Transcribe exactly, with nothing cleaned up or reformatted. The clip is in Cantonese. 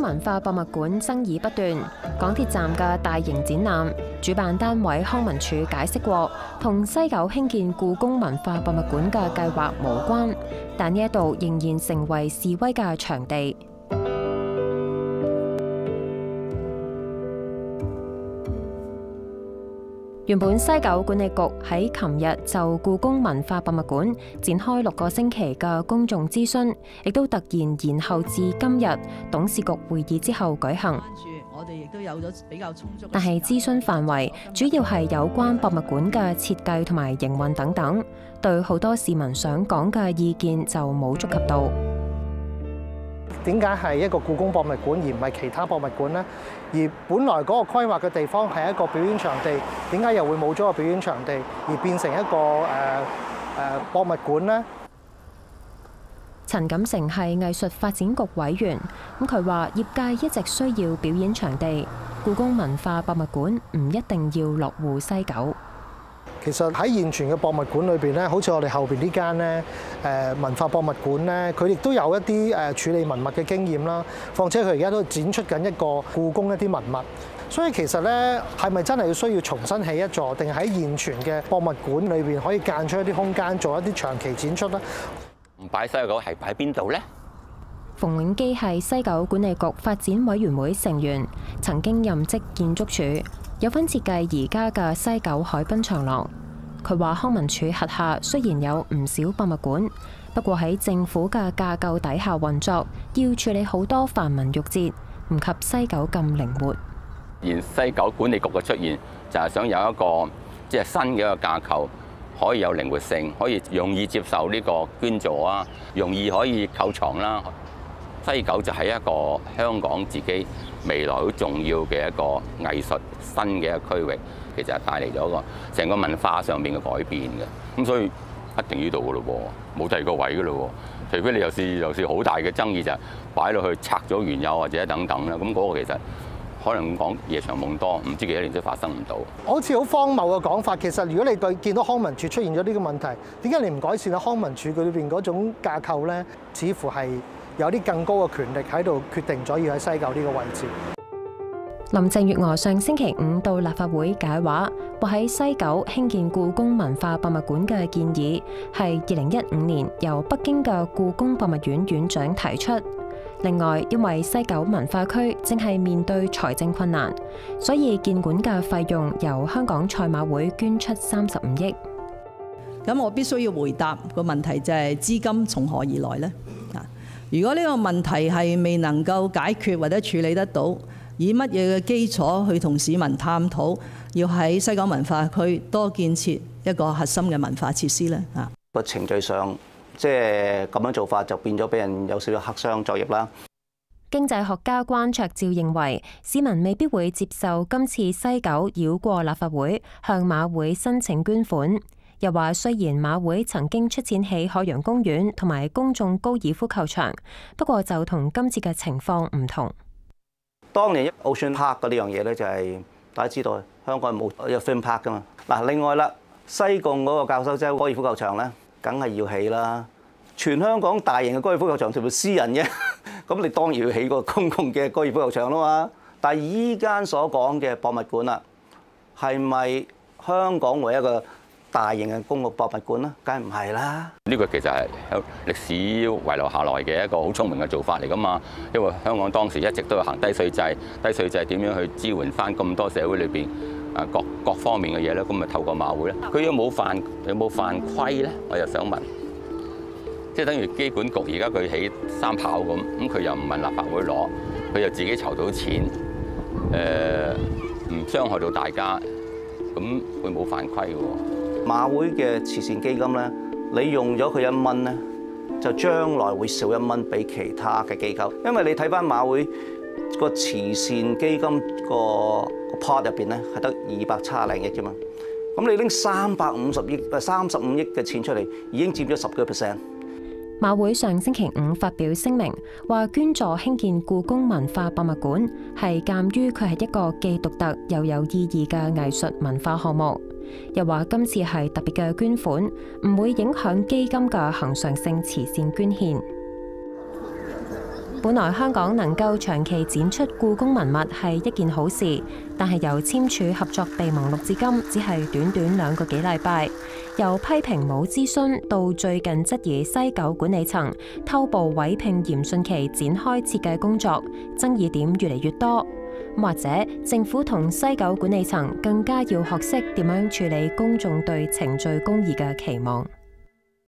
文化博物館爭議不斷，港鐵站嘅大型展覽，主辦單位康文署解釋過，同西九興建故宮文化博物館嘅計劃無關，但呢一度仍然成為示威嘅場地。原本西九管理局喺琴日就故宮文化博物館展開六個星期嘅公眾諮詢，亦都突然延後至今日董事局會議之後舉行。 我哋亦都有咗比較充足。 但係諮詢範圍主要係有關博物館嘅設計同埋營運等等，對好多市民想講嘅意見就冇觸及到。 點解係一個故宮博物館而唔係其他博物館呢？而本來嗰個規劃嘅地方係一個表演場地，點解又會冇咗個表演場地，而變成一個誒誒博物館呢？ 陳錦成係藝術發展局委員，咁佢話業界一直需要表演場地，故宮文化博物館唔一定要落戶西九。 其實喺現存嘅博物館裏邊咧，好似我哋後邊呢間咧誒文化博物館咧，佢亦都有一啲誒處理文物嘅經驗啦。況且佢而家都展出緊一個故宮一啲文物，所以其實咧係咪真係要需要重新起一座，定喺現存嘅博物館裏邊可以間出一啲空間做一啲長期展出呢？ 唔擺西九係擺邊度呢？ 馮永基係西九管理局發展委員會成員，曾經任職建築署，有份設計而家嘅西九海濱長廊。佢話康文署轄下雖然有唔少博物館，不過喺政府嘅架構底下運作，要處理好多繁文縟節，唔及西九咁靈活。 現西九管理局嘅出現，就係想有一個即係新嘅一個架構，可以有靈活性，可以容易接受呢個捐助啊，容易可以構藏啦。西九就係一個香港自己未來好重要嘅一個藝術新嘅一個區域，其實係帶嚟咗個成個文化上面嘅改變嘅。咁所以一定呢度噶咯喎，冇第二個位噶咯喎，除非你又是又是好大嘅爭議，就係擺落去拆咗原有或者等等啦。咁嗰個其實可能講夜長夢多，唔知幾多年都發生唔到。 好似好荒謬嘅講法，其實如果你對見到康文署出現咗呢個問題，點解你唔改善啊？康文署佢裏邊嗰種架構咧，似乎係有啲更高嘅權力喺度決定咗要喺西九呢個位置。 林鄭月娥上星期五到立法會解話，話喺西九興建故宮文化博物館嘅建議係二零一五年由北京嘅故宮博物院院長提出。另外，因為西九文化區正係面對財政困難，所以建館嘅費用由香港賽馬會捐出三十五億。 咁我必須要回答個問題，就係資金從何而來呢？如果呢個問題係未能夠解決或者處理得到，以乜嘢嘅基礎去同市民探討要喺西九文化區多建設一個核心嘅文化設施呢？啊， 個程序上即係咁樣做法就變咗俾人有少少黑箱作業啦。 經濟學家關焯照認為，市民未必會接受今次西九繞過立法會向馬會申請捐款。又話雖然馬會曾經出錢起海洋公園同埋公眾高爾夫球場，不過就同今次嘅情況唔同。 當年 Ocean Park 嗰呢樣嘢咧，就係大家知道香港冇有 theme park 噶嘛。嗱，另外啦，西貢嗰個教授洲高爾夫球場咧，梗係要起啦。全香港大型嘅高爾夫球場全部私人嘅，咁你當然要起個公共嘅高爾夫球場啦嘛。但係依間所講嘅博物館啦，係咪香港唯一一個大型嘅公共博物館啦？梗係唔係啦。呢個其實係歷史遺留下來嘅一個好聰明嘅做法嚟㗎嘛。因為香港當時一直都有行低稅制，低稅制點樣去支援翻咁多社會裏邊啊各各方面嘅嘢咧？咁咪透過馬會咧？佢有冇犯有冇犯規咧？我又想問。即係等於機管局而家佢起三跑咁，咁佢又唔問立法會攞，佢又自己籌到錢，誒唔傷害到大家，咁會冇犯規嘅喎。 馬會嘅慈善基金咧，你用咗佢一蚊咧，就將來會少一蚊俾其他嘅機構，因為你睇翻馬會個慈善基金個 part 入邊咧係得二百七十零億啫嘛，咁你拎三百五十億誒三十五億嘅錢出嚟，已經佔咗十個 percent。 馬會上星期五發表聲明，話捐助興建故宮文化博物館係鑑於佢係一個既獨特又有意義嘅藝術文化項目，又話今次係特別嘅捐款，唔會影響基金嘅恆常性慈善捐獻。 本來香港能夠長期展出故宮文物係一件好事，但係由簽署合作備忘錄至今，只係短短兩個幾禮拜。由批評冇諮詢，到最近質疑西九管理層偷步委聘嚴迅奇展開設計工作，爭議點越嚟越多。或者政府同西九管理層更加要學識點樣處理公眾對程序公義嘅期望。